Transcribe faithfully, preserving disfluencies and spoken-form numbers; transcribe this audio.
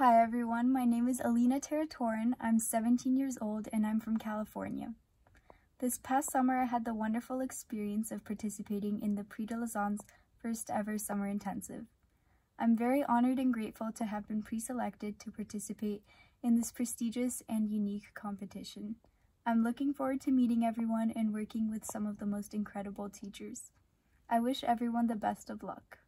Hi everyone, my name is Alina Terratoren. I'm seventeen years old and I'm from California. This past summer I had the wonderful experience of participating in the Prix de Lausanne's first ever summer intensive. I'm very honored and grateful to have been pre-selected to participate in this prestigious and unique competition. I'm looking forward to meeting everyone and working with some of the most incredible teachers. I wish everyone the best of luck.